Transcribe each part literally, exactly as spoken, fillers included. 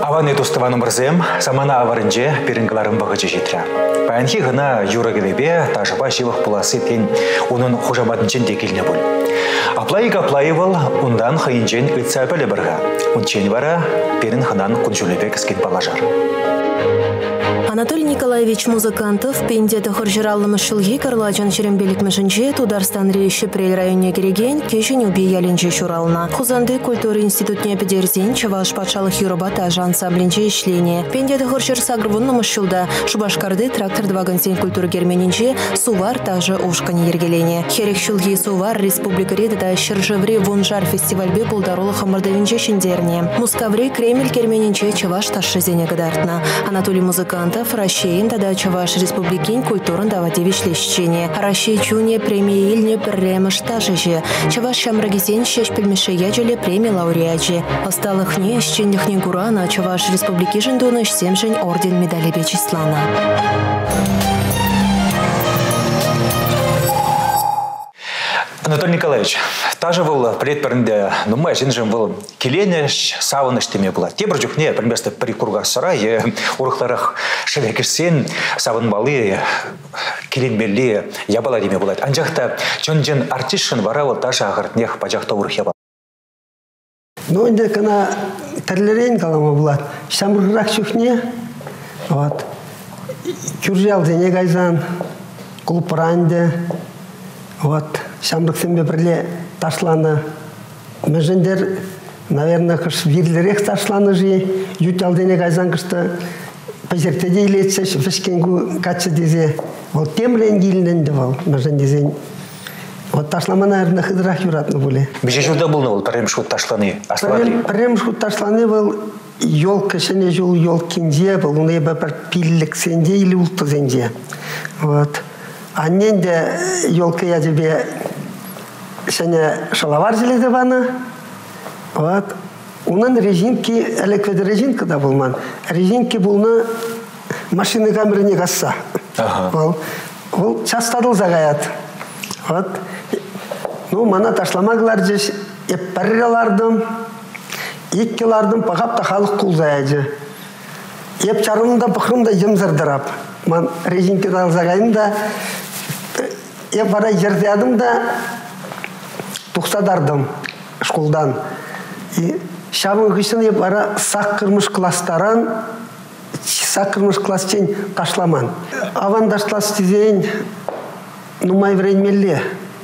Аваны туставаным бірзем, самана аварынже перінгаларын бағычы жетірі. Баянхи ғына юрагелебе тажыба живых пуласы тен оның хужамадынчен декіліне бұл. Аплайық аплайы бұл, ондан хайынжен үтсә бәлі бірға. Ончен бара перін ғынан күнжулебе кіскен балажар. Анатолий Николаевич Музыкантов пенде тахыржыралымы шылги карлачан шерембелік мүшінже Тударстан рейші прел районе кереген кешін убей яленже шуралына. Хузанды культуры институтне педерзен Чаваш патшалық юрабата ансамблинже ішлене. Пенде тахыржыр сагрвуннымы шылда Шубашкарды трактор двагансен культуры герменинже сувар тажы ушкани ергелене. Херек шылги сувар республика редада шыржывре вунжар фестивальбе пулдарулы хамырдавинже шендерне. Мускавре Кремль герменинже Чаваш ташшызене гадартна. Анатолий Музыкантов Россиин тада Чаваш республикин культурын давати вишлещение. Россия чуне премия ильне премеш тажыжи. Чаваш шамрагизен шеш пельмеше яджеле премия лауреаджи. Осталых не ищенных не гурана Чаваш республики жендуныш семжень орден медали Бечислана. Анатолий Николаевич, тажы был предперінде, ну мы жинжем был келенеш, савыныш теме была. Те бір жүкне, примерно при кургасыра, е урықтарах шелекерсен, савын балы, келенбелі, ябала деме болады. Анжақта чон-жен артишын варавыл тажы ағыртнех пажақта урық ябал. Ну, инде кана тәрлерен калама болады. Шамрырақ жүкне, вот, күржал дене гайзан, клубранде, вот, шамрық сенбе бірле ташланы. Мәжендер, наверное, кыш вирлерек ташланы жи, ютал дене гайзан кышты, пәзерте дейлетсе, фішкенгу качы дезе. Вот темрен гиліненде бол, мәжендезен. Вот ташлама, наверное, хыдырақ юратны боле. Беже журда был был премшхут ташланы? Премшхут ташланы был елка, шене жол елкинде был, он ебе бір пиллік сенде или улты зенде. Вот. Аннен де елка я тебе шене шалавар желеді баны. Вот. Унан резинки, элекведе резинка да был ман. Резинки булны машины камеріне қасса. Ол, ол частадыл зағаят. Вот. Ну, мана ташламағылар жеш, еппәррелардым, еккелардым пағапта халық құлзаяжы. Еп чарымында пықырымда емзірдірап. Ман резинки далзағайым да, еп бара жерде адым да, тұқсадардым школдан. Шабын ғышын еп бара сақ кірміш кластаран, сақ кірміш класчен ташламан. Аван ташлас тезейін, нумай вренмелле.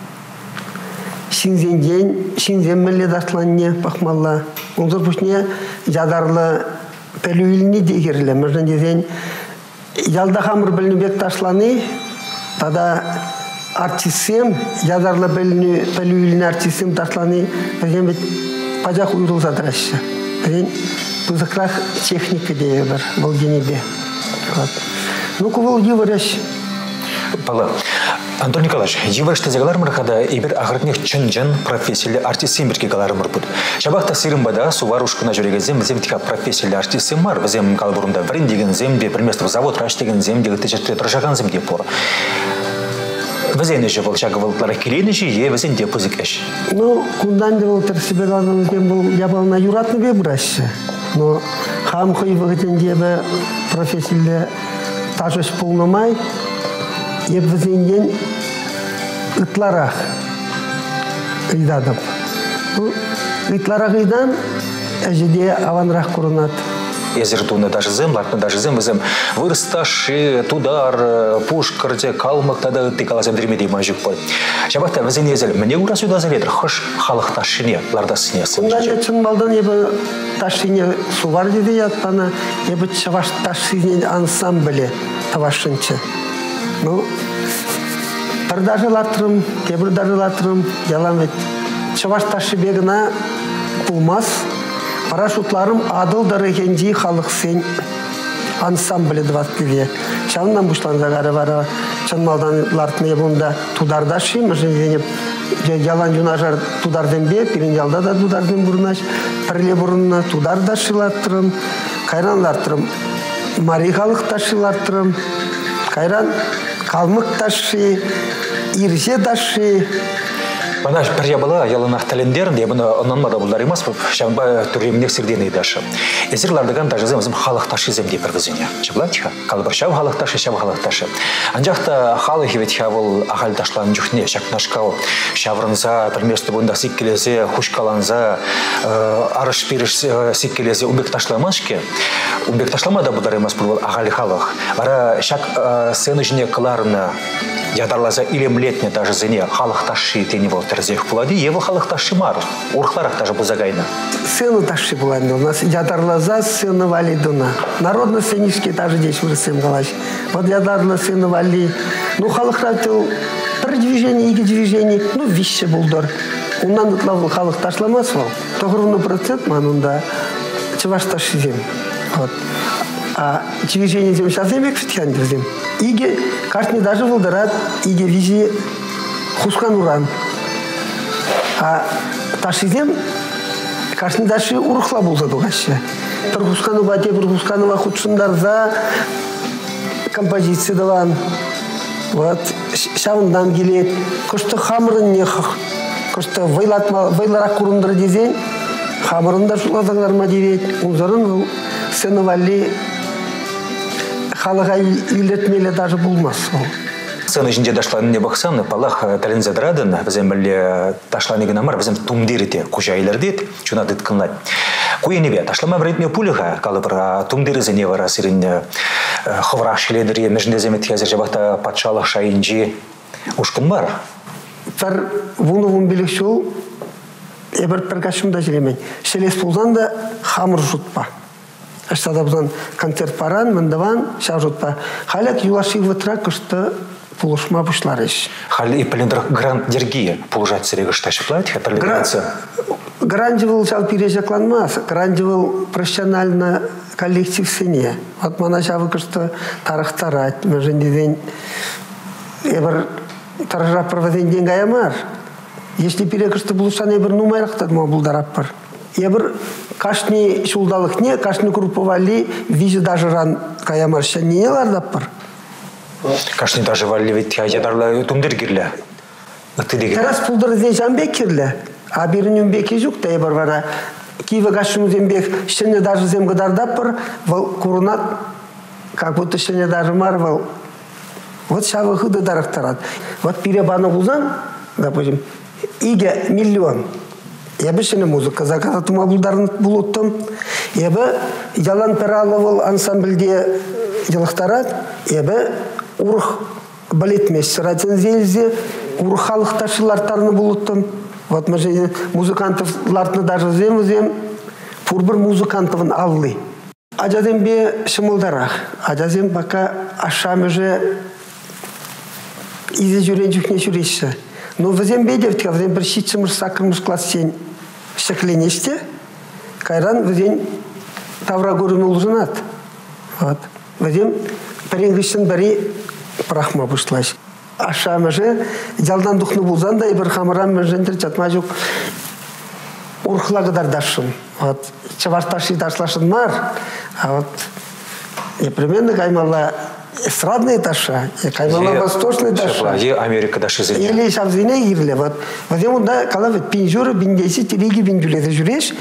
Шинзен день, шинзен мелле ташланне пахмалла. Онзор пушне жадарлы пәлуіліне дегерлі. Мәжден дезен, ялда хамыр білінбек ташланы, тада артисем, жадарлы пәлуіліне артисем ташланы, бізен бет пажақ ұйрыл задырашы. Бізен бұзықрақ техника дейі бар, бұл денебе. Ну, күвіл евараш. Бала. Антон Николаевич, еврашты зегалар мырхада ибір ағыртнех чын-жын профессиялы артистен бірге галары мырпыд. Шабақта сирымбада сувар ушқына жүрегізем бізем тіка профессиялы артистен бар. Бізем калбұрында врен деген зембе, примерств завод раш деген земде, течерте тұржаған земде пор. Бізен еші бұл шағывылтлары келені жи, е бізен де пызык әш. Ну, күндан де бұл тірсібе қалғаныз кен бұл ябалына юратны бе бұрашы. Но хам хой вғытен дебі профессиялы тажыш пулнымай, еп бізенден ұтларақ ұйдадым. Ұтларақ ұйдан әжеде аванрақ көрінат. Езертуны даже зем, латны даже зем, бізем вырсташы, тудар, пушкарте, калмықтада ұтты қаласым дірмедей мажық бой. Шабақта бізен езел, міне ұра сюда заледір, қыш халық ташыне, ларда сыне сым. Ондан ечін балдан ебі ташыне сувар деді ятпана, ебі чаваш ташыне ансамблі тавашынчы. Ну, бір дажылатырым, кебір дажылатырым, ялам ет. Чаваш ташы бегіна пулмас, парашутларым адыл дырыгенжи халық сен ансамблі двадцатые. Чаннан бұшлан зағары бара, чанмалдан лартын ебунда тудардашы, мүшін ялан юнажар тударден бе, пирин ялда да тударден бұрынаш, пірле бұрынна тудардашы лартырым, кайран лартырым, мари халық ташы лартырым, кайран калмык ташы, ирже ташы, Бана перья была яланах талендер, де бана оннанмада булдар эмас, шамба туремнек сирден ыйдашы. Эзирлардыган даже зем халық ташы зем деп біргізіне. Чыблатиха, калбар шав халық ташы, шав халық ташы. Анжақта халық евет хавыл ағал ташлан жүхне, шакнашкау, шаврынза, бірместі бұнда сиккелезе, хушкаланза, арыш пириш сиккелезе убек ташламашке. Убек ташламада булдар эмас бұл ағал халық. Ара шак сыны жіне кыларына ядарлаза илемлетне даже зене халық ташы тени бол терзех пулади, евыл халық ташы мар, урхларах даже бузагайна. Сыны ташы булади, у нас ядарлаза сыны валидуна. Народно-сценический даже здесь вырысым галаш. Вот ядарлаза сыны вали. Ну, халық ратил бір движение, иги движение, ну, вище булдар. Унан ытлавыл халық ташламас вал. Тоғырыны процент манунда чываш ташы зем. Вот. А движение зем сейчас емек фитхан дерзем. Иге каждый даже волдырат, иге визи хускан уран. А ташизем каждый даже урхла булза дугаща. Бір хускану бате, бір хускану худшундарза композиция даван. Вот шавындан келет. Кошты хамырын нехах. Кошты вайларак курындыр дезен. Хамырында шуладыңдарма девет. Унзарын сыны халыға үйлетмелі даже болмас. Сыны жінде дашланы бақсан, палах тәлінзі дырадын, бізім білі ташланы гінамар, бізім тумдеріте күжайлар дейд, чуна дыткынлай. Куенебе, ташлама біретме пулыға, калыбыр тумдерізі не вара сирін хыврақ шеледірі, межінде земет кезір жабақта патшалық шайынжи ұшқын бар. Бір вуны-вун білік шол, ебір піргашымда желемен. Шелес болдан да хамыр жұтпа. Аштада бұдан концерт паран, мындаван, ша жұтпа. Халяк юлаши вытра күшті пулышма бұшлар еш. Халі и піліндір грант дергие пулжат сірегі шташы платиха, пірлігранцы? Грант был шал пережакланмас, грант был профессионально коллектив сыне. Вот мана шавы күшті тарых тарать, мәжінде ден ебір тарыжа проводен ден гаямар. Если перекүшті бұлышан ебір нумайрақтад ма бұлдарап бар. Ебір кашни шулдалық не, кашни групповали, визи даже ран каямарша не лардап бар. Кашни даже вали ведь ядарлы тумдер кирлі. Тарас пулдыр зен жанбек кирлі. А бірінен беке жүк та ебір бара. Киеве кашыну зембек, шыны даже зем гадардап бар, вал курунат, как будто шыны даже марвал. Вот шавы хыды дарықтарад. Вот перебаны бұлзан, допустим, иге миллион. Ебі шыны музыка закататыма бұлдарын бұлыттым. Ебі ялан піралывыл ансамбльде елықтарад. Ебі урх балет мессера тензелзе, урх халық ташылартарыны бұлыттым. Вот мы же музыкантовларны даже зем-зем, пурбір музыкантовын аллы. Аджазем бе шымылдарах. Аджазем пока ашам уже изе жүрен жүхне жүреші. Но взем бедевтке, взем бір шитшімір сақырмыш класс сен шекленеште, кайран взем тавра көрін ұлжынат. Вот. Взем піренгішін бірі прахма бұшлаш. Ашам уже жалдан дұхны бұлзан да, бір хамыран мүржендір жатма жүк урхла қыдардашын. Вот. Чаварташи ташлашын мар. А вот непременно каймала эстрадные таша, каймала восточные таша. Е Америка даши зене. Или шавзине ирле. Вот. Вот ему да, калавит пинжуры, биндеси, телеги, биндюлеты жүреш.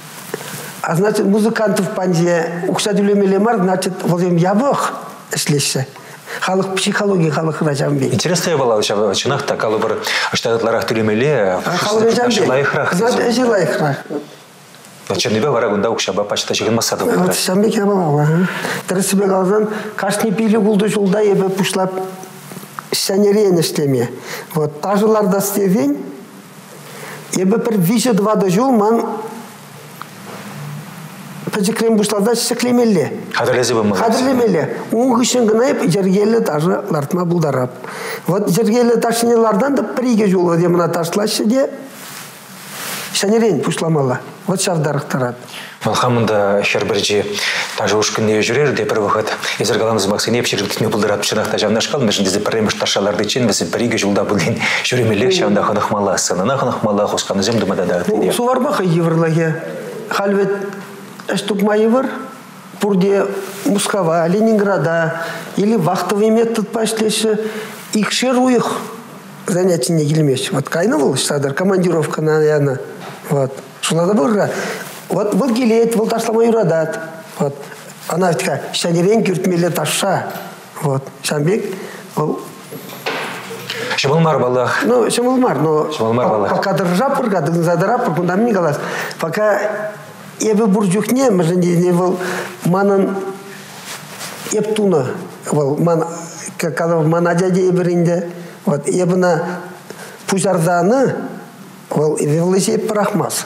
А значит, музыкантов панде укшадюлемеле мар, значит, вот им ябох шлешься. Халық психология, халық рачамбе. Интересная была чынақта, калыбыр штатларах түлемеле, жилайхрах. Значит, жилайхрах. Чыныбе варагында укшаба пачта жеген масады болды. Вот шамбек ябала. Тірісібе қалзан, кашни пилі бұлды жолда ебе пұшлап шанерен іштеме. Вот, тажыларда стезен, ебе бір виже двада жол ман пәжікрем бұшларда шеклемелі. Хадырлезі бұл мұлды. Хадырлемелі. Оң күшін ғынайып, жергелі тажы лартма бұлдарап. Вот, жергелі ташынелардан да приге жол өдеміна ташлашы де шанерен пұшламала. Вот шавдарықтарад. Малхамында шербіржі тажы ұшқынне жүрер, де бір вақыт езіргаламыз мақсынеп шербітіне бұлдырат пішінақта жавнашқал, мәжіндізді піреміш ташаларды чен, бізі біреге жылда бұлден жүремелік шавында қанықмала, сынына қанықмала, қосқаны зем думадада. Сувар бақы еврлаге. Халвет әштукма евр, бұрде Москва, Ленинграда, или вахтовый метод пашлеші, икшер уйық. занятие келмеш. Вот кайны был, шадар, командировка на яна. Вот. Шулада был, вот был келет, был ташламай урадат. Вот. Она такая, шанерен кюртмеле таша. Вот. Шамбек, Шамалмар балах. ну, шамалмар, но Шамалмар балах. пока держа пурга, задара пургунда мне голос. Пока я бы буржухне, мы же не был манан ептуна, был ман, когда мана дяде ибринде, вот я бы на пужарданы, был и велосипед прахмас.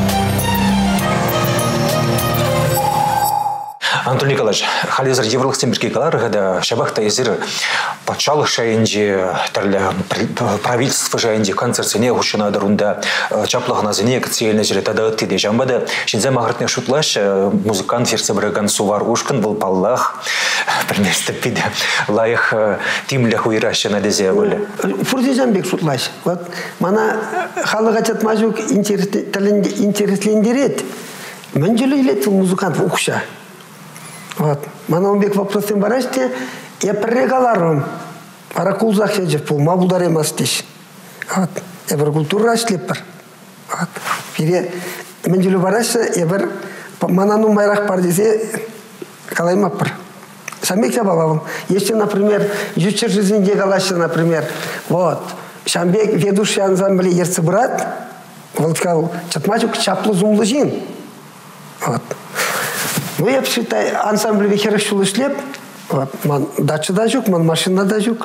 Антон Николаевич, хализер евролық сембірге қалар, ғада шабақта езір патшалық жайынде, правительство жайынде, концертсене ғушына дұрында, чаплағына зіне кіцеліне жүрі тадағыт теді. Жамбада, шынза мағыртне шутлаш, музыкант ферсе бірігін сувар ұшқын, бұл паллах, бірместі пиді, лайық тимлях уйрашына дезе өлі. Фурди Жамбек шутлаш. Вот, мана халық атят мажук интереслендерет. Мен жүлі елетіл музыкант ұқша. Вот. Мана он бек вопросым бараште, я прегаларом. Паракул захеджев пол, мабудар емастеш. Вот. Я бір культура шлеппер. Вот. Пере, мен жүлі бараште, я бір манану майрақ бар десе, калаймаппыр. Шамбек я балавым. Если, например, ючер жизненде галашы, например, вот, Шамбек ведущий ансамбле ерцы брат, вот сказал, чатмачук чаплы зумлы жин. Вот. Ну, я считаю, ансамбль вехерах шулы шлеп, вот, ман дача да жүк, ман машина да жүк.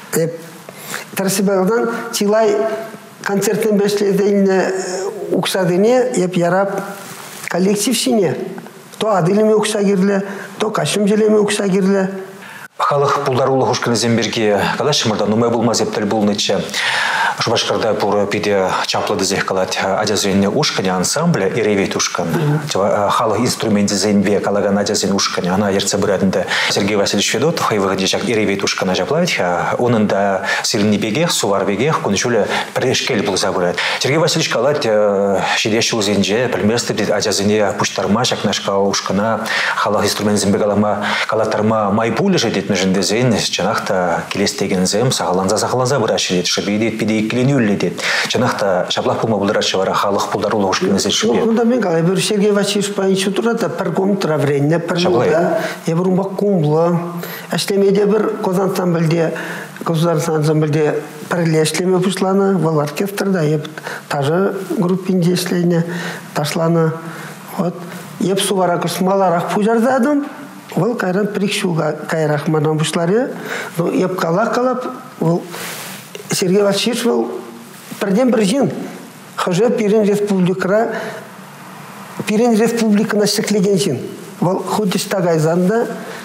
Тарсибалдан тилай концертен бешледейіне уксадыне, еп ярап коллектив шине. То адылеме укса кирле, то кашым желеме укса кирле. Халық пулдарулы хушканы земберге калаш шымырда нумай булмаз ептіл булнычы. Шубашкарда пур пиде чаплады зех калат адязуенне ушкане ансамбля и ревет ушкан. Халық инструменті зенбе калаган адязуен ушкане. Ана ерце бұрадында Сергей Васильевич Федотов хайвығыде жак и ревет ушкана жаплавит. Оның да сирни бегех, сувар бегех, күншулі прешкел бұл забырад. Сергей Васильевич калат шедеші зенже, пілместі адязуене пуштарма шакнашка ушкана. Халық инструмент зенбе калама калатарма майбулі жедет межінде зен, жанақта келестеген зем, сағаланза-сағаланза бұраш жедет, шыбейдет, пидейк келенюлі дед. Жанақта шаблақ бұлма бұлдырачы бара, халық бұлдарулы ұшқын езет шыбе. Ну, да мен қалай, бір Сергей Васильевич паинчу тұрады, бір комнатра вренне, бір мұлда, ебір ұмбақ құмлы. Әшлемеде бір Козан ансамбльде, Козан ансамбльде пірле әшлеме бұшланы, бұл оркестрда, еп тажы группинде әшлейне ташланы. Вот. Еп сувара күсмаларақ пұжардадым. Ол кайран прикшуға кайрақ манан бұшлары. Но еп қалақ қалап, ол Сергей Васильевич ол бірден бір жин. Хожа Пирин республикара, Пирин республикана шеклеген жин. Ол ходишта гайзанда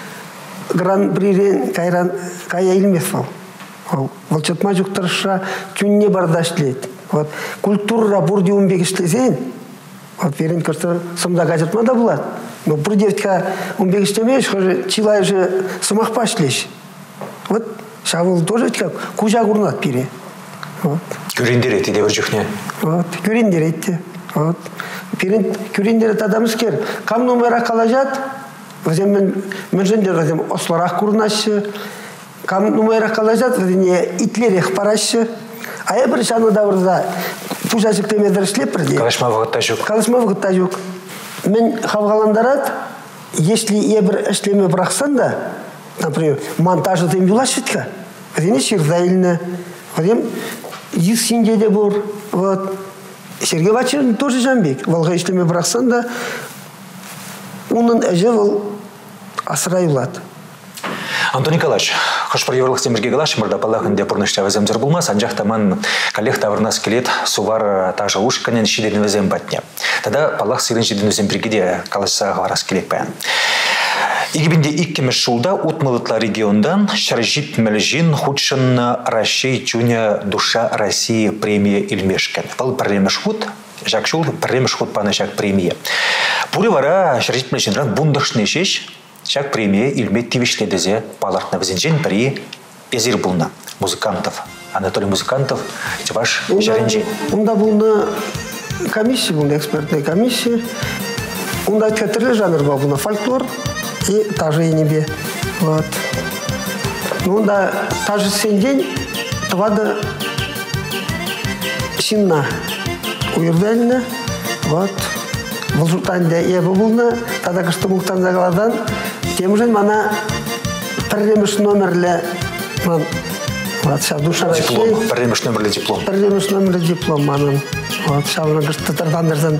гран-прирен кайран кая илмес ол. Ол чатма жүктіріша күнне бардашлет. Вот культура бурди умбек ішлезен. Вот Пирин көрсі сымда газетма да болады. Но бурдевтка умбек ішлемеш, хожа чилай же сымақ пашлеш. Вот шавыл тоже как кужа гурнат Пире. Вот. Күрендер еті де бір жүхне. Вот, күрендер етті. Вот. Күрендер еті адамыз кер. Кам номера қалажат, мен жендер осларақ күрнашы. Кам номера қалажат, итлерех парашы. А я бір жаны давырда пужашық темедір ішлеп бірде. Калашма вғытта жүк. Калашма вғытта жүк. Мен хавғаландарат, если я бір ішлеме бірақсан да, например, монтажы тем юлашитка, вдене ширзайльны, вдем Юсинде де бур, вот. Сергей Васильевич тоже Жамбек. Волга ишлеме бірақсан да, оның әжі ол асырай улады. Антон Николаевич, хош бір евролық семірге қалаш, мұрда палақын пұрнышта ваземзір болмас, анжақта ман коллег тавырнас келет, сувар тажа ушқанен шидерін вазем батне. Тада палақ сирен шидерін вазем біргеде қалашса ғарас келек баян. Игибинде иккемеш шулда утмылытла региондан шаржит мәлжин худшын Россия чуня душа России премия Ильмешкен. Бұл пірремеш худ, жак шул пірремеш худ паны жак премия. Пуры вара шаржит мәлжинран бундашны шеш, жак премия Ильмет тивишледезе палартна візінжен при езір бұлна музыкантов. Анатолий Музыкантов, ваш жаренжен. Онда бұлна комиссия, бұлна экспертная комиссия. Онда кетірлі жанр ба бұлна фольклор. И та же небе. Вот. Ну да, та же сен день, твада Шинна уйырдалина, вот, Волжутанда ебі бұлны, тада күшті мұқтан зағаладан, темжен мана пірреміш номерлі, вот, сейчас душа Диплом, пірреміш номерлі диплом. Пірреміш номерлі диплом манын, вот, шабына күшті тырдандырдан.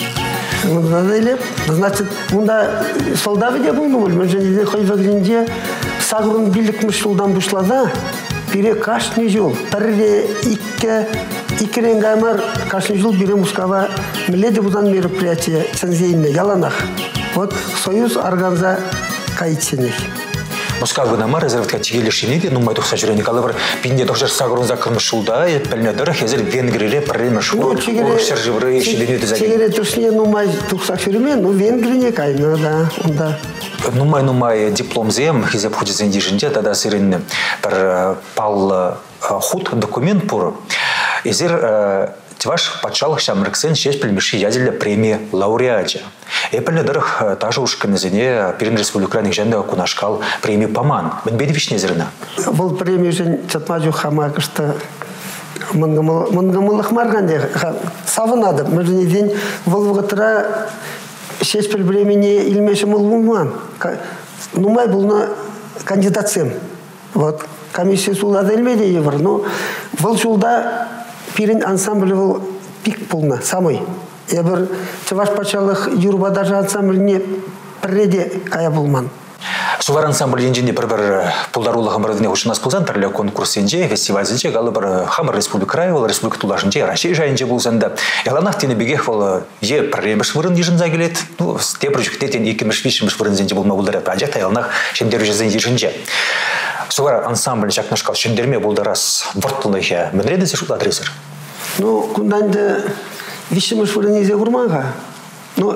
Значит, мұнда солдавы де бұлны бұл, мен және қойвағызінде сағырын билікміш жылдан бұшлада, бире кашны жыл, бірре икке, иккерен гаймар кашны жыл бире Мускава миледи бұдан мероприятие цензейне яланах. Вот союз органза кайценек. Мускава намар резерватка тигели шинеди, ну май тухса жүрені калы бір бинде тухшар сағырын закырмыш жылда, пәлмедір хезір венгрире пірреміш орықшар жывыры шеденеті зәген. Тегере тұршыне ну май тухса жүріме, ну венгрине кайны, да, онда. Нумай нумай дипломзем хизеп худизен дижинде тада сирен бір пал худ документ пур. Изер тиваш патшалық шамрыксен шеш пілмеші яділі премия лауреатя. Эпілі дырық тажы ұшқынызіне Пермь республиканың жәнді кунашқал премия паман. Мен беді вишне зіріна? Бұл премия жен чатмаджу хама күшті мұнгымылық марғанде савынады. Мүрдіне ден бұл вғытыра шеш піл времени илмеші мұл бұлман. Нумай бұлна кандидатсем. Вот. Комиссия сулады илмеде евр. Но бұл жылда пирин ансамбль был пик бұлна, самой. Я бір чаваш пачалық юрба даже ансамбліне пірреде кая бұлман. Сулар ансамбль енжінде бір-бір пұлдарулы ғамырдыне ұшынас бұлзан түрлі конкурсенде, фестивальзінде галы бір Хамыр республика райвал, республика тулашынде, Рашей жайынде бұлзанда. Яланақ тені бегех бол е пірреміш вырын ежінза келет, ну, степір жүктетен екіміш вишіміш вырын зенде бұлма бұлдары. Ажақта яланақ шендері жүзен ежінже. Сулар ансамбль жақнашқал шендерме бұлдарас бұрттылығы мүнреді зе шут адресір? Ну, күнданды вишіміш вырын езе құрманға. Ну,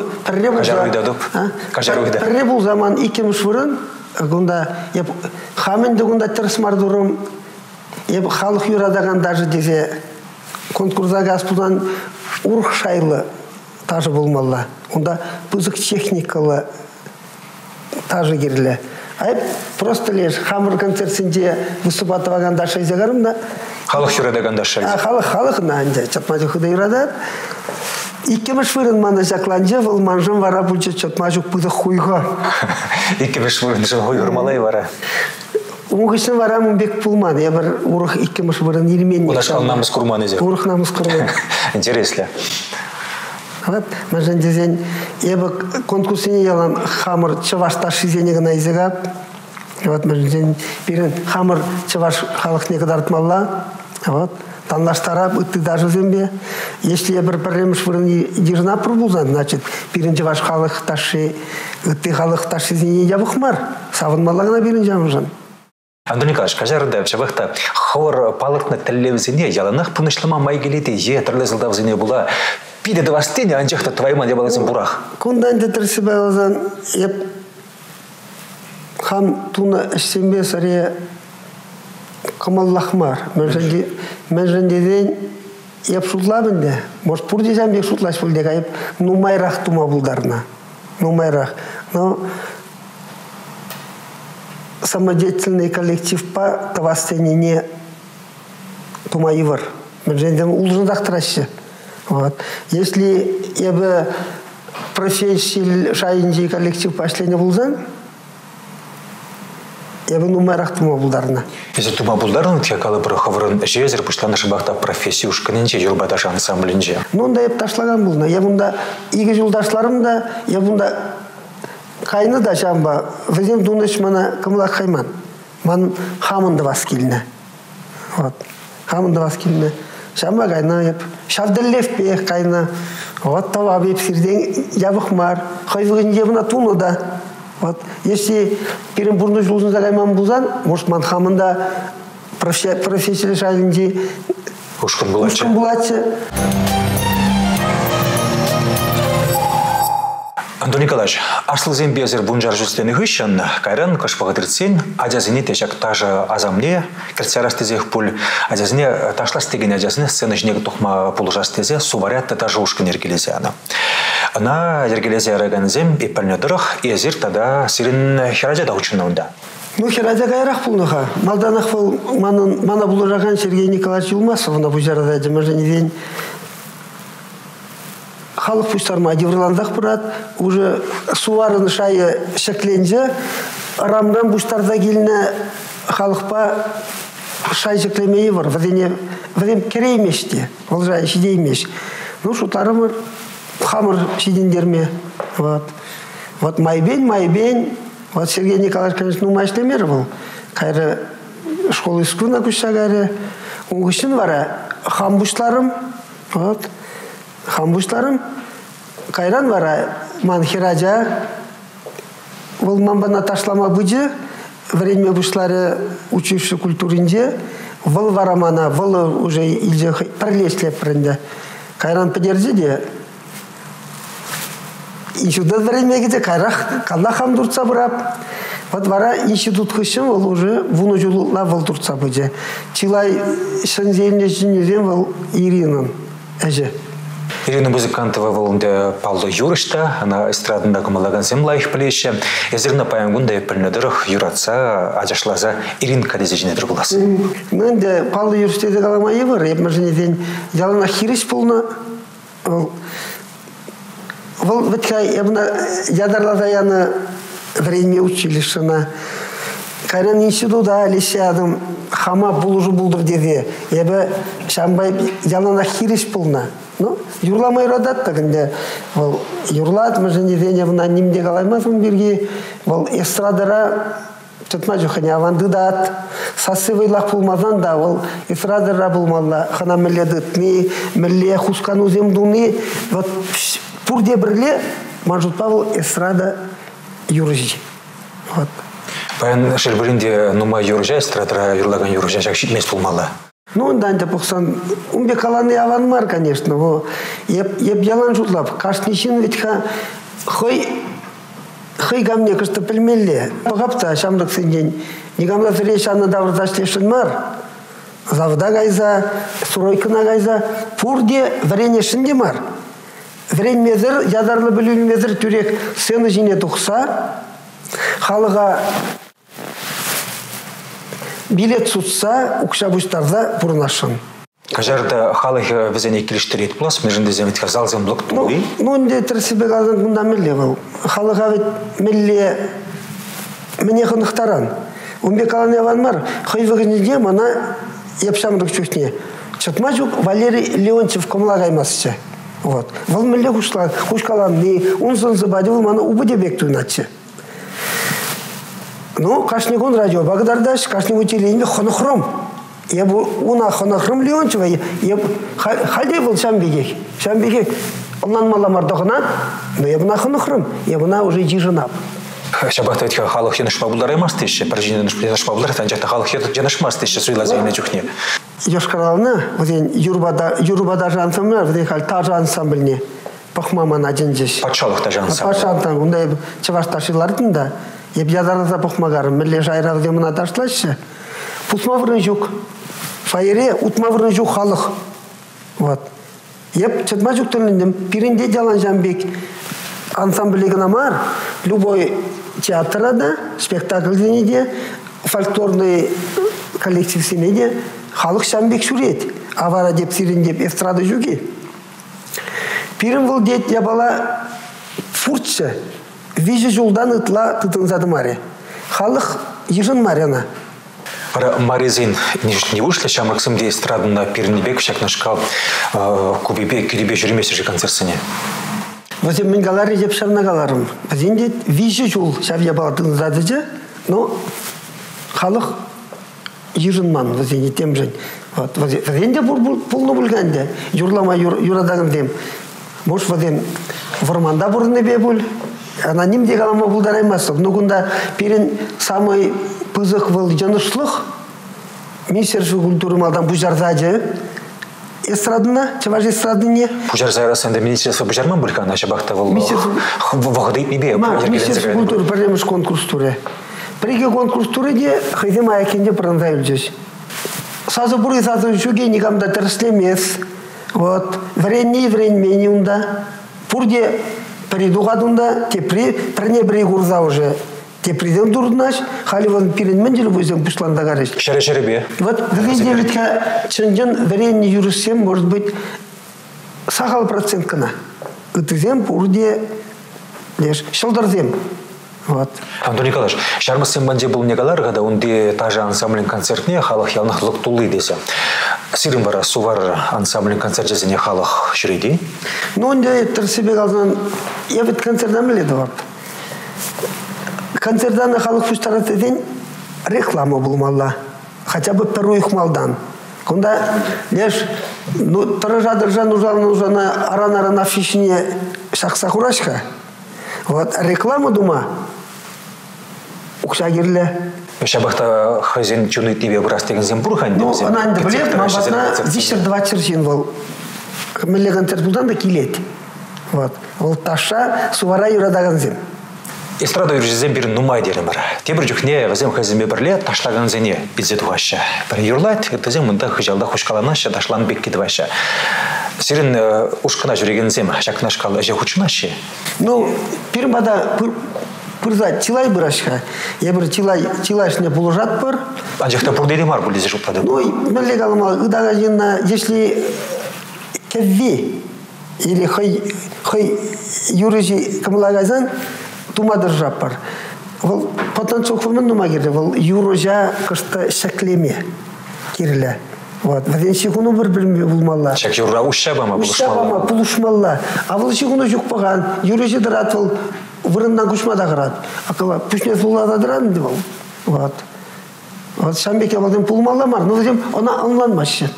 пірре бұл заман икеміш вырын, гунда хаменде гунда тірсмардырым, халық юрадаған даже дезе конкурсаға аспудан урх шайлы тажы болмалла. Онда бұзық техникалы тажы керлі. Айып просто леш хамыр концертсінде выступатываған даша изегарым да. Халық юрадаған даша изегарым. Халық, халық на чатмажы хыда юрадат. Икемеш вырын мана жакланже, выл манжым вара бұлчы чатмажук бұды хуйға. Икемеш вырын жын хуй ғырмалай вара. Уңғышын вара мұнбек пулман. Я бір ұрық икемеш вырын елмен. Удашқал намыз құрман езе. Ұрық намыз құрман. Интересно. Вот, мәжін дезен, ебі конкурсыне ялан хамыр чывашташ изене гына изега. Вот, мәжін дезен, берін хамыр чываш халық не кадарытмалла. Вот. Танлаштара ты даже земле. Если я бір пірреміш вырын ежіна пұрбулзан, значит, бірінші ваш халық ташы, ты халық ташы зене ябықмар. Савынмалағына бірінші жамыжан. Антон Николаевич, кажарында чабақта хор палықны тәллевізіне яланақ пұнышлыма май келеті е түрлі зылдавызіне бұла. Пиде давастене анжақта твайма дебалазын бұрақ. Күндан детрісі байлазан, еп хам туна ішсенбе сария Камаллахмар. Мен жендеден еп шутлабын де. Может, пұр дезем бек шутлаш бұл дека еп нумайрақ тума бұлдарына. Нумайрақ. Но самодеятельный коллектив па тавастене не тума ивар. Мен жендеден ұлжындақ траще. Вот. Если я бы профессия шайынжи коллектив пашлене бұлзан, я бы нумайрақ тума бұлдарына. Если тума бұлдарына текалы бір қавырын жезір бұшланы шыбақта профессия ұшқынынше жүрбаташ ансамблінже. Ну, онда еп ташлаган бұлына. Я бұнда игі жылдашларым да, я бұнда қайны да жамба. Візем дуныш мана кымлақ қайман. Ман хамынды вас келіне. Вот. Хамынды вас келіне. Жамба қайна еп. Шавдыллев бе қайна. Вот тава беп сирден ябықмар. Қойвығын ебіна туны да. Вот. Если перем бурну жылзын загайман бұлзан, может, ман хамында профессия шайынде ұшқын бұлатшы. Антон Николаевич, асыл зембезер бұнжар жүстені ғышын, кайран кашпағыдырцен, адязыне тешак тажы азамне, керцерастезех пұл, адязыне ташлас tegen адязыне сцена жнегі тұқма пұл жастезе, суварятты тажы ұшқын ергелезе аны. Ана ергелезе әрігін зем, епіліне дұрық, езір тада сирін хераджада ұчынна онда. Ну, херадя гайрах пулныха. Малданах был мана булыраган Сергей Николаевич Юлмасов, на бузарада демажени день. Халық пустарма деврландах брат, уже суварын шайы шекленже, рамдан пустарда келіне халықпа шай шеклемейі бар, вадем кереймеште, волжай шидеймеш. Ну, шутарымыр, хамыр шидендерме. Вот. Вот майбен, майбен, вот Сергей Николаевич, конечно, умайшлемер был. Кайры школы искусна күші кайры. Оңғышын вара хамбушларым, вот. Хамбушларым, кайран вара манхираджа, ол мамбана ташлама бұджы, время бушлары учивші культуринде, выл варамана, выл уже илже пролеслеп пренде. Кайран подерді де, институт время где кайрах, калла хам дурца брап, вот вара институт хышым, ол уже вуну жулула выл дурца бұджы. Чилай шынзеліне жинезем выл Иринан, әже. Ирина Музыкантова волынды Павло Юрышта, она эстрадында кымалаган землайх плеща. Езерна паянгунда пілнедіріх юратса, ажашлаза Иринка дезе женедір боласы. Мен де Павло Юрыштеде каламайы бар, епмі женеден ялына хириш болна. Вол вітка ядарлада яны время училищына. Кайран институда лесядым, хама булужу булдыр деде. Ебі шамбай ялына хириш болна. Ну, юрламай радат тагында. Вол юрлат мәженеден ебна нимде калаймасым берге. Вол эстрадара тутма жоханя аванды дат. Сасывайлах булмазан да вол эстрадара булмалла. Хана милледытны, милле хускану земдуны. Вот пурде бірле мажутпа вол эстрада юржи. Вот. Паян шербірінде нума юржа, эстрадара юрлаган юржа жак шитмес булмалла. Ну, да, да, похсан. Умбе каланы аванмар, конечно. Во, еп, еп ялан жутлап. Кашнишин ведь ха, хой, хой гамне кашта пельмелле. Погапта, шамдак сендень. Нигамда зреча на даврдашлешин мар. Завда гайза, суройкына гайза. Пурде врене шинде мар. Врен мезір, ядарлы білуін мезір түрек сыны жіне тұқса, халыға билет сутса, укша бұштарда бұрнашын. Кажарда халық візене келіштірет бұлас, межінде земетка залзен блок тұлы? Ну, онде тірсібе қалдан бұнда мүлле бұл. Халыға вет мүлле міне қынықтаран. Онбе қалан яван мар, қойвығынеде мана епшамрық чөкне. Чытма жүк Валерий Леонтьев комла қаймасыча. Вот. Вол мүлле құшқалан не, онсын зыбады бұл мана убыде бектуын атчы. Ну, кашнигон радио Багдардаш, кашнигон телевидение хонохром. Я бы уна хонохром Леонтьева, я халде был шамбегек, шамбегек. Оннан маламардогна, но я бы на хонохром, я бы на уже жижена. Шабахта ведь халық енішма бұлдар емасты еще, паржинен енішма бұлдар, танжақта халық енішмасты еще суйла зейіне жүхне. Ешқаралына, вот юрбада жансамлар, вот ехал та жансамбліне, пахмаман один здесь. Патшалық та жансамблар. Патшалықтан, онда чевашташылардың да. Еп язарыза бұқмағарым, мүлі жайрағы демін аташлашы. Пұтма вырын жүк. Файре ұтма вырын жүк халық. Вот. Еп чытма жүк түліндім. Пирінде жалан жамбек ансамблігін амар. Любой театрада, спектакльдене де, фольклорный коллективсіне де халық жамбек сүрет. Авара деп сирен деп эстрада жүге. Пирін бұл дет ябала фуртшы. Вижу жолдан ытла тытынзады маре. Халық ежін маряна. Пара Маризин не вышли, чем Максим де эстраду на Пирнебек, всяк нашкал кубибе, кирибе жүремесі же концертсыне. Вот мен галары деп шавна галарым. Бізен дед вижу жол шав ябала тытынзады же, но халық ежін ман, бізен дед тем жын. Бізен де пулны бұлғанды, юрлама юрадағын дем. Может, бізен варманда бұрынны бе бұл. Аноним де қалама бұлдар аймасып. Нұғында перен самый пызық был жанышлық. Министерство культуры малдан бұжардады. Эстрадына, чеваж эстрадыне. Бұжар арасында министерство бұжарман бұлқан, аша бақта бұл вағыдайып мебе. Министерство культуры пәрдеміш конкурс туры. Бірге конкурс туры де қайдем аяқенде пырындай үлжіз. Сазы бұры сазы жүге негамда тіріслемес. Вот. Вренне, вренмені ұнда. Пұрде придуғадында, те пренебрей гурза уже Теприден дурнаш, хали вон пиренмен жил возем пушланда гарыш. Шере-шеребе. Вот в девятка ченджен варенье юрисем может быть сахал процент кана. Утызем пурде лишь шелдерзем. Вот. Антон Николаевич, шармасым банде был негалар, когда он де тажа ансамблин концертне халах ялнах луктулы десе. Сирим бара сувар ансамблин концерт жазыне халах шүрейди? Ну, он де терсебе қалдан, я ведь концертдан біледі бар. Концертдан халық пуштарат ден реклама болмалла. Хотя бы первый малдан. Кунда лишь, ну, тража-държа нужна аран-аран афишне шақса-хурашка. Вот реклама дума укшагирле. Шабахта хазин чуны тебе брас деген зембурхан. Ну, она не блет, но батна зишер два черзин вол. Милле концерт булдан да килет. Вот. Вол таша сувара юрадаган зем. Эстрада юржезем бир нумай делемер. Тебір жүхне вазем хазиме бірле ташлаган зене бидзе дуаша. Бір юрлайт, это зем мында хыжалда хушкаланаша, ташлан бекки дуаша. Сирен ушкана жүреген зем, шакнашкал әже хучунашы. Ну, пирмада пырза тилай бырашка. Я бір тилай тилайшне булужат пыр. Анжақта пурдели мар бұл дезе жұптады. Ну, міле қалыма, ыдага жинна, если кевви, или хой юрыжи камылагазан, тума держап бар. Вол потенциал формен нума кирде. Вол юрожа кышта шаклеме кирле. Вот. Ваден шигуну бір бірме булмалла. Шак юра ушабама булушмалла. Ушабама булушмалла. А вол шигуну жукпаган. Юрожа дырат вол вырындан кушмада кырат. Акыла пүшне сулада дыран ди вол. Вот. Вот шамбеке валден булмалла мар. Ну дем она анланмашы.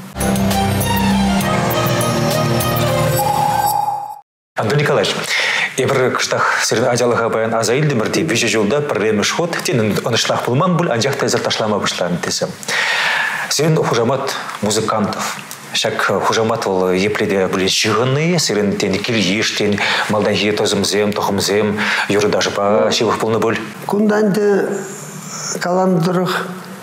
Антон Николаевич, Ебір кыштақ сирен ажалыға баян азайыл демірде бежі жолда проблемі шход, тен онышлақ болман бұл анжақта әзір ташлама бұшларын тесім. Сирен хужамат музыкантов. Шак хужамат ол епледе біле жығыны, сирен тен кел ештен, малдан жие тозымзем, тоқымзем, юры даже ба шевых болны бұл. Күнданды каламдырық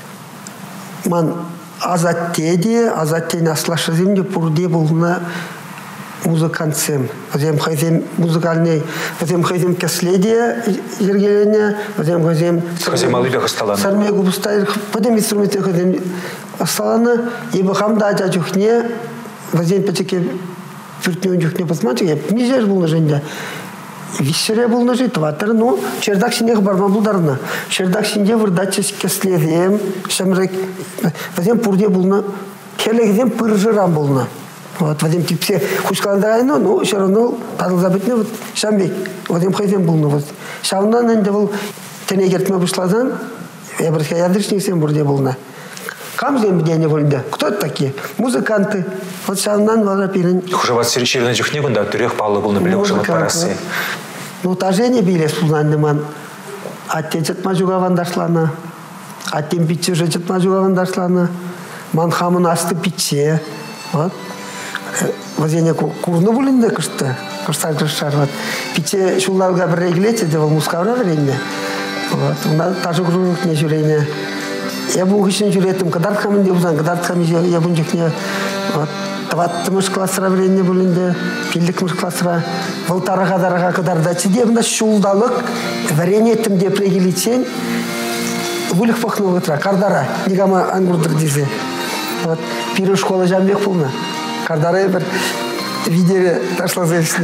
ман азаттеде, азаттен аслашыземде пұрде болына музыкантсем. Возем хозяин музыкальный, возем хозяин каследия ергеления, возем хозяин хозяин малыбех осталана. Сарме губустайр, потом инструменты хозяин осталана, и бахам дать очухне, возем пятике фертню очухне посмотрите, я мизер был на женде. Виссере был на жить, ватер, ну, чердак синех барман бударна. Чердак синде вырдачес каследием, шамрек, возем пурде был на, келегдем пыржирам был на. Вот, Вадим типсе хушкаландайно, ну, все равно падал забытне, вот, шамбек, Вадим хайдем был, ну, вот. Шавнан энде был, тенегертме бушладан, я бы сказал, ядричник бурде был на. Камзем где не вольда. Кто это такие? Музыканты. Вот шавнан вала пирен. Хужават сиричерина жүхнегун да түрек палы был на біле хужамат парасы. Ну, тажене биле сулнандыман. Аттен чатма жугавандашлана. Аттен питче же чатма жугавандашлана. Манхамын асты питче. Вот. Возене курну булинде кышты, кышта кышар вот. Пите шулларга бір реглете де мускавра веренне. Вот, уна тажы круг не жүрене. Я бу хищен жүретім, кадар камын де бузан, кадар камын я бунжекне. Вот, таваттымыш классыра веренне булинде, пилдікмыш классыра. Волтараға дараға кадар дачы де бunda шулдалық верене еттім де прегелитсен. Вулих пахнул утра, кардара, негама ангурдыр дизе. Вот, пиры школа жамбек пулна. Кардары бір видео ташла зайшли.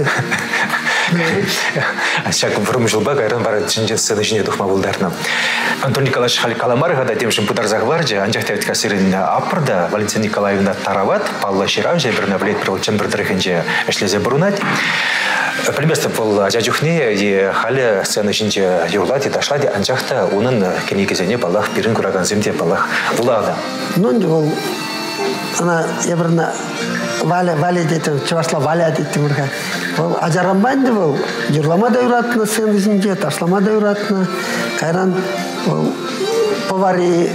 Шак бұрым жылба ғайран бары жинжет сыды жіне дұқма бұлдарына. Антон Николаевич хали каламарыға да демшін пұдар зағваржы, анжақ тәвет кәсірін апырда Валентин Николаевна тарават, Палла Ширав жай біріне білет бір ұлчын бірдірігінже әшлезе бұрынат. Приместіп бұл ажажухне е хали сцена жинже юрлат и дошла де анжақта оның кенегізіне балақ бірін күраған земде балақ бұлағда. Ну, ол, она, я біріне Валя, Валя дейтім, чавашла Валя дейтім ұрға. Ол ажарамбан де ол, жүрлама да ұратына сцена жинже, ташлама да ұратына. Кайран, ол, повари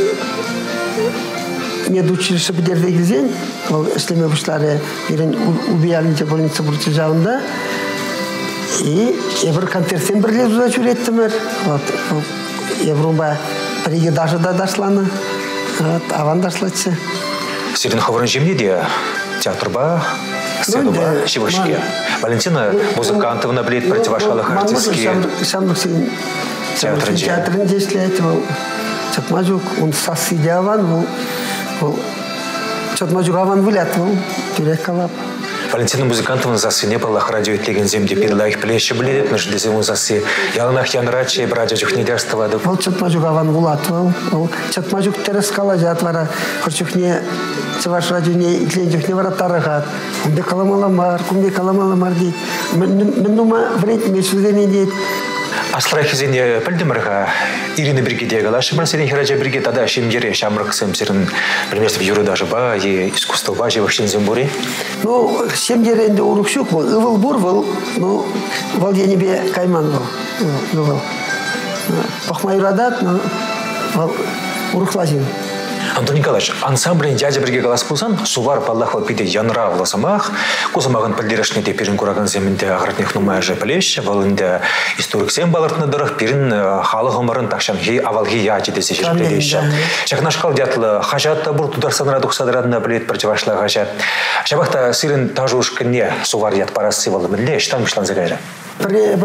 медучилище бідерде кезен, ол іслеме бұшлары бірін убиялынче больница бұрчы жауында. И ебір концертсен бірле зуда жүреттімір. Вот, ебірумба біреге даже да дашланы. Вот, аван дашлатшы. Сирин хаврын жемне де театрба, сценуба, шивышке. Валентина Музыкантовна білет противошалых артистке. Шамбық сен театрын же. Театрын жешлет, ол чатмажук, он сасыды аван, ол чатмажук аван вылят, ол тюрек калап. Валентина Музыкантовна засы не было радио итлеген земде передалайх плещи билет, но ждезе он засы яланах янрачи, брадя жухнедерства. Ол чатмажук аван вулат, ол чатмажук терес калажат вара, хорчухне чаваш радио не итлен жухне вара тарагат. Кумде каламаламар, кумде каламаламар дейт. Мен нума вред мешудене дейт. Астрахизене пельдемрха Ирина Бригидега, лаша брасилин хираджа Бригид, тогда шимдере шамрак сэмсерин, примерно в юру даже ба, и искусство ба, же вообще зембури. Ну, шимдере инде урукшук был, ивал бур был, ну, вал я небе кайман был, ну, вал. Пахмайрадат, ну, вал урухлазин. Антон Николаевич, ансамблен дядя Бриги Галаспузан, сувар паллахва пиде янра в ласамах, кузамаган пальдирешне те перин кураган земінде агратних нумая же плещ, валында историк сем балартны дырых перин халыгымырын такшанги авалги ячи десе жирпледеща. Шакнашкал дятлы хажатта бур тударсанра духсадырадына билет противашла хажат. Шабахта сирин тажушкіне сувар ят парасы валы милле, штан мишлан загайра. При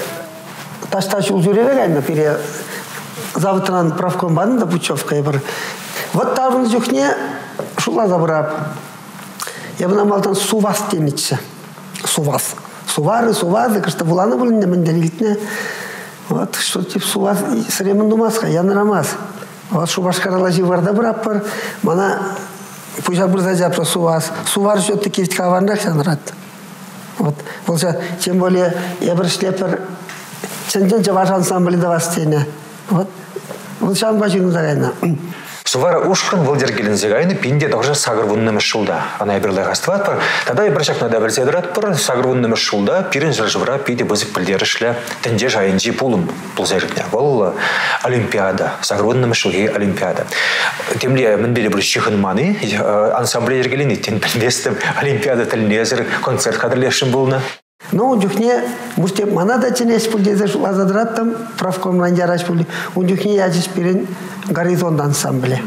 ташташ улжуревегайна, пере завтран правком банда путевка, вот там в жухне шула забрап. Я бы намалтан сувас темится. Сувас. Сувары, сувазы, кажется, вуланы были не мандарильтне. Вот что тип сувас, сремен думаска, я нарамаз. Вот шубашкара лази варда браппар, мана пусть бурза запра сувас. Сувар все-таки в каванрах санрат. Вот, получается, тем более я бы шлепер, ченден чаваш ансамбль давастеня. Вот, вот шан бачину зарайна. Сувара ушкан вылдергелен зегайны пинде тоже сагырвунным шулда. Она и берлай хастват пар. Тогда и брачак надо берседрат пар сагырвунным шулда пирин жражвра пиде бызык пильдерышле тенде жайынжи пулым пулзерипне. Вол олимпиада. Сагырвунным шулги олимпиада. Темле мінделі бір шихын маны ансамбле ергелені тен пильдестім олимпиада тілнезір концерт қадырлешін болны. Ну, дюхне, мустеп манада ченеш пульдезе шула задраттам, правком ландяраш пульде. У дюхне я здесь перен горизонт ансамбле.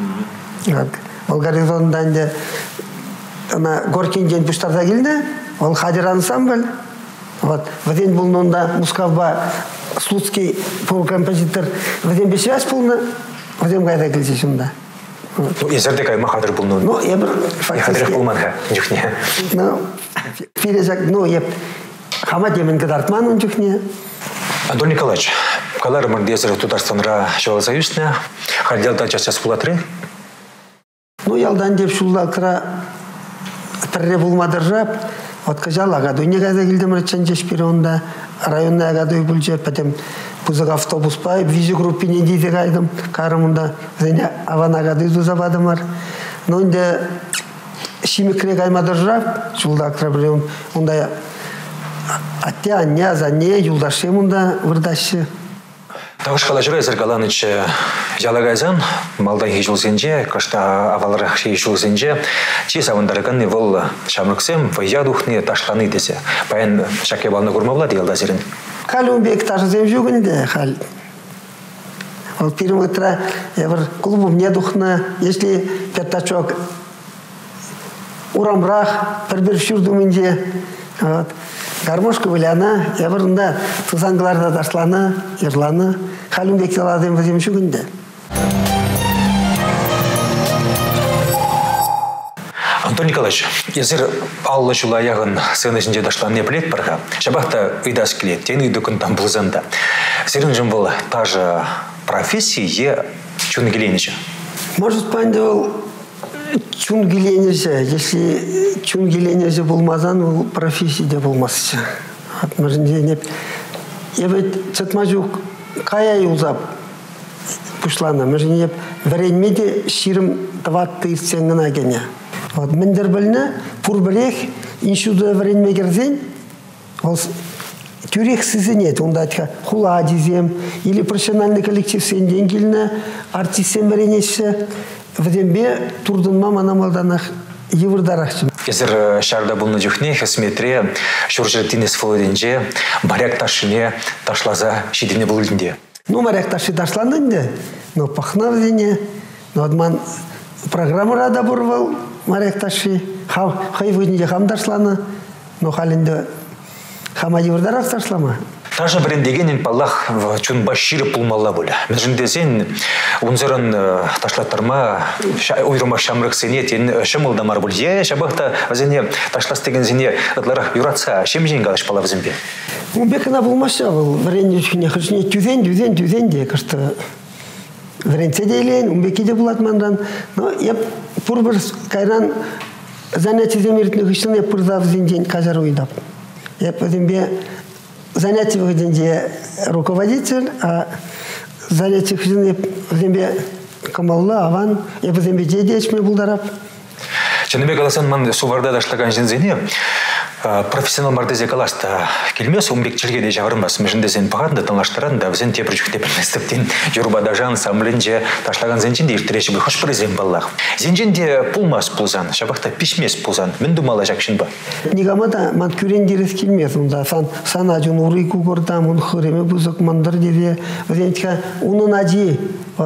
Ол горизонтдан де она горкин день пуштарда келді, ол хадир ансамбль. Вот, в день был нонда мускавба слуцкий полукомпозитор, в день бесвязь полна, в день гайда келді сюда. Ну, езерде кайма хадир был нон. Ну, я бы фактически... Хадир пулманха, дюхне. Ну, перезак, ну, я Хамад емен кадартман он дюхне. Антон Николаевич, калар мандезер тударстанра шола союзне, хадялда частя спулатры? Ну, ялдан деп шулда кра тірре булмадыр жап, вот кажал агадуй не газа келдім рачан жешпері онда, районна агадуй бұл жеп, потом пузык автобус пайып, визи группине дейді қайдым, қарымында, зене аван агадуй дузабадымар. Но онда шимекре каймадыр жап, шулда кра бір онда Атя, аня, зане, юлдашем онда вырдашы. Тағышқала жүрі Зергаланыч ялагайзан, малдан хей жылзенже, кашта авалырақ хей жылзенже, чиз авандарыған вол шамрыксем, вая духне ташланы десе. Баян шаке балны көрмавлады елда зерін. Хал он бек ташызем жүгін де, хал. Ол пирим ұтра, бір клубым не духна, если пятачок урамрақ, бір-бір шүрдумінде, вот. Гармошка выляна, я вырында тузангларда ташланы, ерланы, халым бектеладым вазем шугунда. Антон Николаевич, езір аллы шула яғын сыны жінде ташланы білет барға, шабақта үйдас келет, тен үйді күн там бұлзында. Серін жын бұл тажы профессии е чүн келеніші? Может, панды ол чүн келеніші, если чүн келеніші болмазан, ол профессияде болмасышы. Ебет чатмажук кая юзап пушлана, мәжін еп варенмеде ширым таватты ирсеңгіна гене. Мендер біліні пұр бірек, иншуды варенме керзен, ол тюрек сізінет, онда айтқа хула дезем, или профессиональный коллектив сенден келіні, артистен варенеші, вдембе турдынма манамалданақ евырдарақчым. Кезір шарда бұлны жүхне, хесметре, шуржыртинес фолоденже, моряк ташыне ташлаза шидіне бұлдінде. Ну, моряк ташы ташланынды, но пахна вдене, но адман программа рада бұрвал, моряк ташы, хай вденде хам ташланы, но халінде хама евырдарақ ташлама. Тажа брендегенен паллах чун баширы пулмалла боля. Межіндесен унзырын ташлаттарма ойрыма шамрық сене тен шымылдамар бол. Е, шабақта вазене ташлас деген зене ытлары юратса, шем жен галыш пала вазенбе. Умбекана булмаша был варенье чуне хышне тюзен, тюзен, тюзен де, кашта варенье дейлен, умбеки де булат мандан. Но я пурбар кайран занятие земиртных хышне я пурзав зенден кажар уйдап. Я позембе занятие выходенде руководитель, а занятие хышне позембе камалла, аван, я позембе дедеч мне булдарап. Чыныбек аласан ман суварда дашлаган жинзене профессионал мардезе калашта келмес умбек чилге де жавырмас. Межіндесен пағанда таңлаштыран да візен тепірчікте білместіптен юрбада жан самленже ташлаган зенчинде иртіреші бір хош бір зен баллах. Зенчинде пулмас пулзан, шабақта пишмес пулзан. Мен думала жақшын ба? Нигамада ман күрен дерес келмес. Сан сан ажын урый кугордам, он хыреме бұзық мандыр деде. Візентіка унын ажи.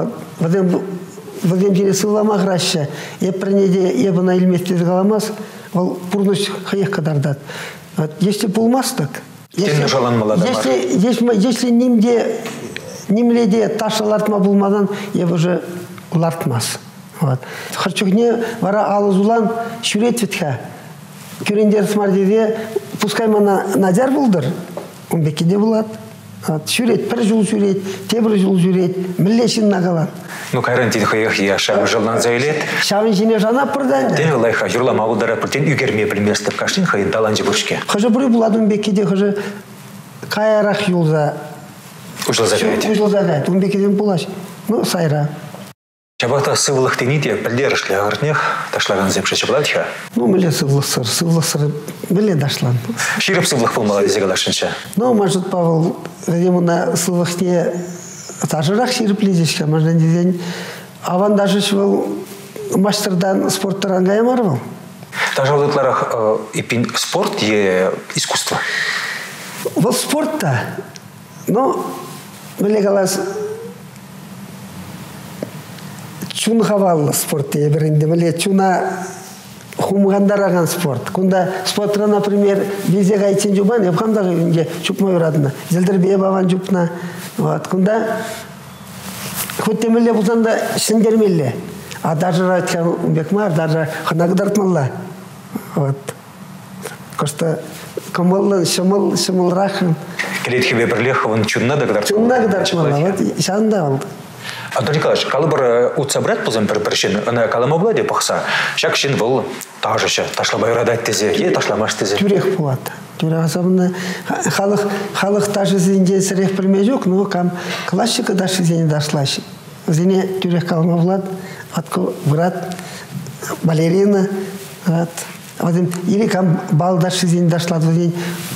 Візен жере сылама ғраща. Епірнеде ебіна илместез қаламас. Ол пурнуш хаяқ кадардат. Если пулмастык, если, если, если нимде, нимледе ташалартма булмадан, я уже лартмас. Вот. Харчугне вара алызулан шүрет ветха. Күрендер смардеде, пускай мана надяр булдыр, он бекеде булат. Шүрет, бір жыл шүрет, тебір жыл шүрет, міллешін нағалан. Ну, кайран тиді қайық я шағын жылдан зайлет. Шағын жіне жана пырдан. Тен олайха, юрлам ауылдара пыртен үгерме білместіп қаштын қайын таланжы бұршке. Қажы бұры бұладың бекеде, қажы қайарақ юлза. Ұжылза гайд. Ұжылза гайд, он бекеден бұлаш. Ну, сайра. Чабақта сывылық тенеде білдерішлі ағыртнех ташлаган земші чабладыха? Ну, біле сывылық сыр, сывылық сыр біле дашлан. Ширіп сывылық болмала дезе қалашынша? Ну, может, Павел, ғадемына сывылықне тажырақ ширіп лезешке, может, дезен. Аван даже швал мастердан спорттаран ғаймар был. Тажалыкларах ипин спорт е искусство? Вот спорт-то, ну, біле қалас чун хаваллы спорт е бірінде, біле чуна хумгандараган спорт. Кунда спортра, например, везе гайтен жубан, епхамда гайынге чупмай урадына. Зелдер бе баван жупна. Вот. Кунда хөттемелле бұзанда шындермелле. А даже райтхан умбекмар, даже ханагдартмалла. Вот. Кошта камаллы, шамал, шамал рахын. Келетхебе бірлеховын чунна дагдартмалла. Чунна дагдартмалла. Вот. Шанда алды. Антон Николаевич, калы бір ұтса бірәт бұзын бір-біршін, үні калама бұла деп ұқса, шак шын бұл тағжышы, ташлабай ұрадайт тезе, е ташламаш тезе. Түрек болады. Түрек асабында халық ташы зенде сірек білме жоқ, но кам классика ташы зене ташлаш. Зене түрек калама болады, атко брат, балерина, или кам бал ташы зене ташлады,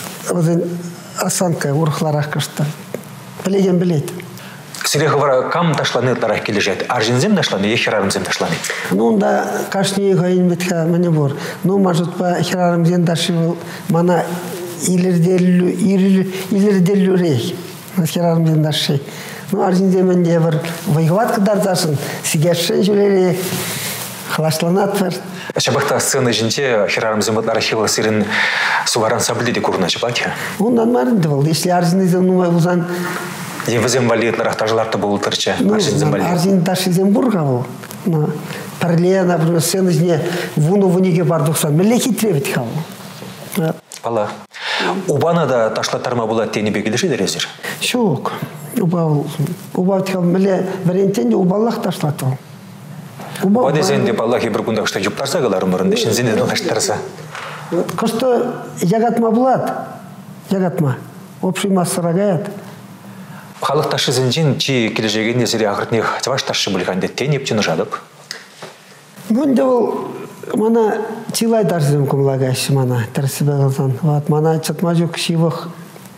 осанка ұрықларақ кышты. Білеген білет. Сиреховара кам ташланы тарах кележет, аржинзем ташланы, ехерарымзем ташланы. Ну, да, кашни гайын бетха мане бор. Ну, может, по херарымзем ташивал, мана илерделлю, илерделлю рей. Херарымзем таши. Ну, аржинземен девер, вайгват кадартасын, сигешшен жүлері, халашланат бар. Шабақта сцена жинте херарымзем архивал сирен суваран саблиде курна чапатья? Ондан марынды был. Если аржинзем нумай узан, Евзем валит на рахтажларты был тырча. Арзин ташизем бурга был. Парле, например, сцена жне вуну вуниге бардуксан. Меле хитревит хал. Пала. Убана да ташлатарма була тени бегилеши дерезер? Шок. Убал. Убал тхал меле варентенде убаллах ташлатал. Падезенде баллахи бір күндақ что юптарса галарым бұрынды, шынзенде дұлаштарса. Кошто ягатма булат. Ягатма. Общий масса рагает. Халық ташы зенжен чи кележеген незере ағыртнех тваш ташы бұлғанды тенептен жадып? Бұнде ол мана тилай дарзем кумлагайшы мана тәрсібе ғылдан. Мана чатма жоқ шивық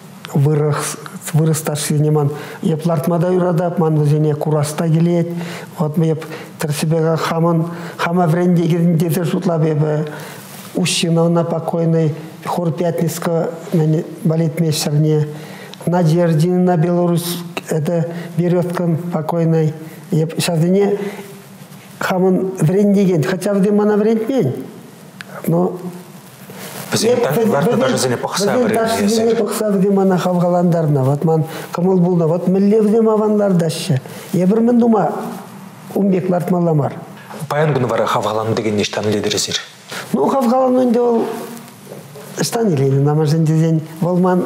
вырыс ташы неман еплартмада юрадап, ман өзіне кураста келет. Вот еп тәрсібеға хамын, хама вренде керіндезе жұтлап ебі ущиновна покойный, хор пятницка балет мессерне. Надеждина Беларусь, это Береткан покойный. Сейчас не хамон врендеген, хотя в демона врендмен. Но Даже зене пахса зене пахса вдемана хавгаландарна. Вот ман камыл булна. Вот милле вдемаванлар дашы. Ебір мен дума умбек лартмаламар. Паян күні бара хавгалан деген нештан ледересер? Ну, хавгалан önde ол штан илейді. Намажын дезен волман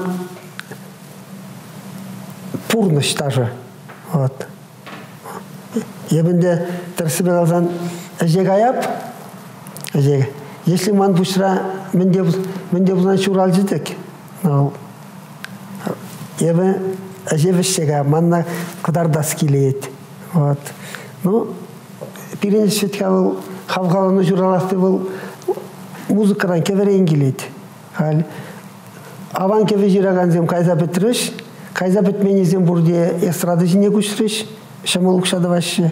пурныш даже. Вот. Ебінде тірсібен алсан әжек аяп, әжек. Если ман бушра менде бұлан шурал жедік, ебі әжек вішсега манна қыдардас келейді. Вот. Ну, пирен шетка бұл хавгаланы жураласты бұл музыкадан кеверейін келейді. Аван кеве жираган зем кайза бітіріш, кайза бітмені зем бұрде эстрады жіне күшіріш, шамал ұқшады башы.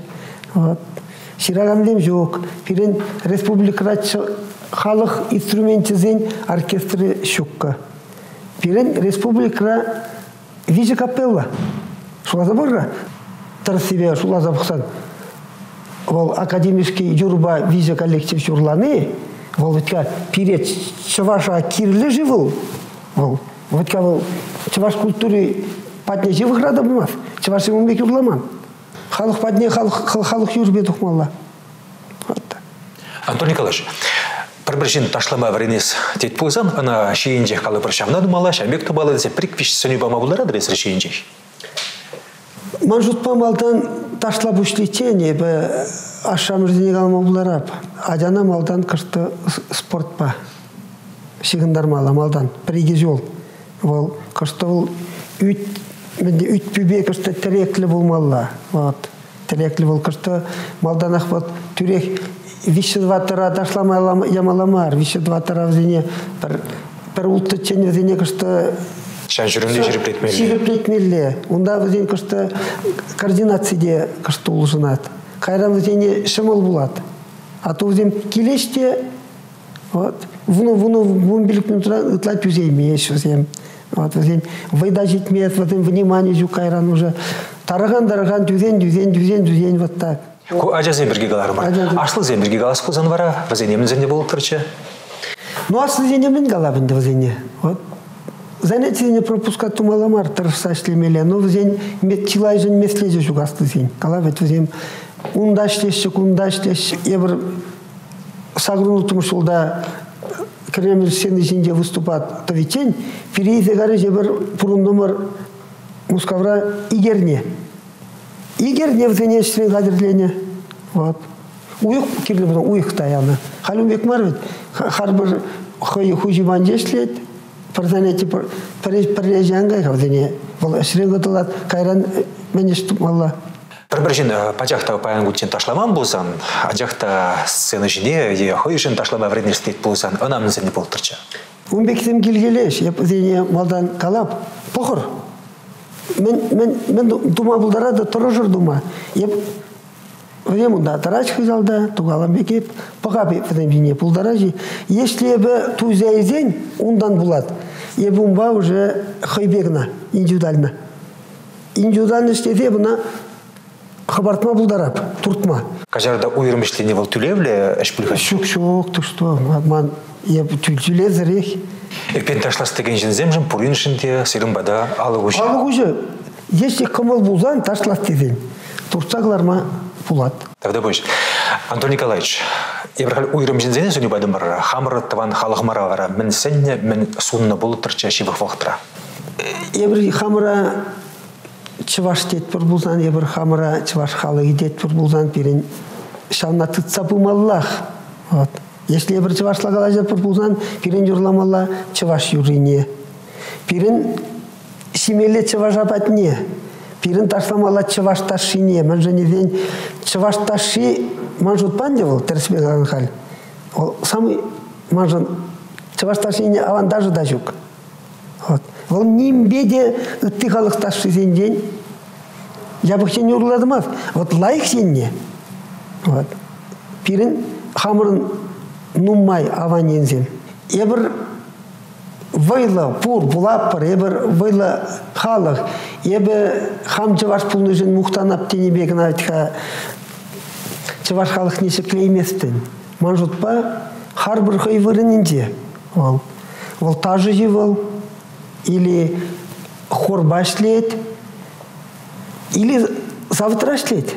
Шираган зем жоқ. Пирен республикада халық инструменті зен оркестры шукка. Пирен республикада вижа капелла. Шулаза бұрға? Тарсибе шулаза бұқсан. Ол академический юрба вижа коллектив журланы, ол витка пирет чаваша кирлі живыл. Ол витка ол чаваш культуры падне живых рада бұмаз. Чаваш умбек юрламан. Халық падне халық юрбе тұқмалла. Антон Николаевич, бір-біршін ташлама варенес тет болсан, ана шейінжек қалы бір шамна думала, шамбек тұбалы десе приквиш сөне бама бұлар адресір шейінжек? Ман жұтпам алдан ташлап үшлетен, ебі ашамырдене қалма бұлар ап. Адяна малдан кышты спорт па. Шигындар мала малдан. Бірге жол. Ол кышты ол үт пүбе кышты тіреклі болмалла. Тіреклі бол кышты малдан ақпат түрек виші два тыра ташлама ямаламар. Виші два тыра взене бір ұлтты чен взене кышты Шан жүрімде жүріп ретмелі. Жүріп ретмелі. Онда взен кышты координацияде кышты ұлжынат. Қайран взене шымыл болады. А то взен келеште вуну вуну вун билікпен тұран ұтлат үзейме еш взен. Взен вайда жетмет, взен внимание жу қайран уже. Тараған-дараған дүзен, дүзен, дүзен, дүзен, вот так. Ку ажа земберге қалар бар. Ашлы земберге қалас болсан бара, взен емін зенде болып тұрчы? Ну, ашлы зенемен қалабынды взене. Вот. Занятие не пропускать тумаламар, тарса шлемеле, но взен метчилай жен меслеже жугасты зен. Калабет взен ундаштеші, кундаштеші, ебір сагруну тумшылда Кремль сені женде выступат тавичен, перейзе гары жебір пұрын номер мускавра игерне. Игерне взене штрен қадірлене. Вот. Уйық керлі бұдан уйық таяны. Халым бек мар вет. Харбір хужиман жешлет. Парзанети парежангай хавдене. Бұл штрен ғытылат кайран мене штумалла. Бір-біржін пачақта паян күтчен ташламан болсан, ажақта сцена жіне, е хойшын ташлама вреднестет болсан, анамын сәнде болып тұрча. Умбектем келгелеш, еп зене малдан қалап, пұқыр. Мен дума бұлдарады, тұры жүр дума. Еп, өзем ұнда тарач қызалда, туғалам бекеп, пұғап епіден жіне бұлдаражи. Если ебі тузайзен, ондан бұлад. Еп ұмба уже хайбегна, индивидуально. Индивидуально істеде бұна хабартма бұлдарап, туртма. Кажарда уйырмышлене бол түлевле әш бүлген? Шук, шук, ты что, ман, я түле зірех. Эпен ташлас деген жінзем жын пұрын ішінде сирымбада алық ұжы? Алық ұжы. Если кымыл бұлзан, ташлас деген. Турцағларма бұлад. Тогда бойш. Антон Николаевич, ебірғал уйырым жінзене сөне бадым бара, хамыры таван халығымара вара, мен сәнне, мен суынна болы тұрча шивық вақтыра. Ебір хамыра чываш дет бір бұлзан, ебір хамыра чываш халығы дет бір бұлзан, перен шауна тұтса бұмаллах. Если ебір чывашла қалажат бір бұлзан, перен юрламалла чываш юрине. Перен семеле чываш апатне. Перен ташламалла чываш ташине. Мен және ден чываш таши манжут пандевал, терсбе қалан хал. Ол самый манжын чываш ташине аван даже дажук. Ол нимбеде үтті халық ташы сен ден. Я бы не урладымаз. Вот лайық сенне. Вот. Пирин хамырын нуммай аванен сен. Ебір вайла пур булаппыр, ебір вайла халық. Ебі хам чываш пулны жын мұқтанап тенебегін айтқа чываш халық несі клейместін. Манжутпа хар бір хай вырынынде. Ол. волтажы живал, или хорба шлет, или завтра шлет.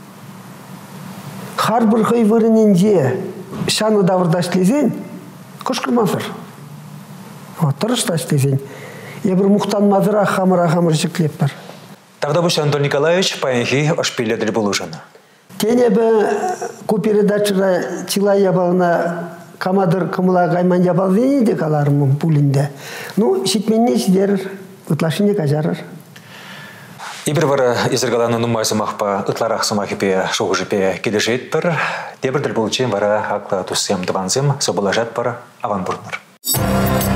Харбыр хой вырыненде шану давырда шлезен, кошкырмазыр. Вот, тұрышта шлезен. Ебір мұқтан мазыра хамыра-хамыр жіклеп бар. Тогда бы Анатолий Николаевич поехи ошпилядыр болужаны. Тене бі коопередачыра чила ябалына камадыр кымыла гайман ябал зенеде каларымын пулінде. Ну, шитменне шидерір, ұтлашыне кажарыр. Ибір бары езіргаланы нумайсы мақпа ұтларақ сымақипе шоғыжипе келешет бір, дебірдір болчен бара ақла туссем дыванзем собылажат бара аван бұрныр.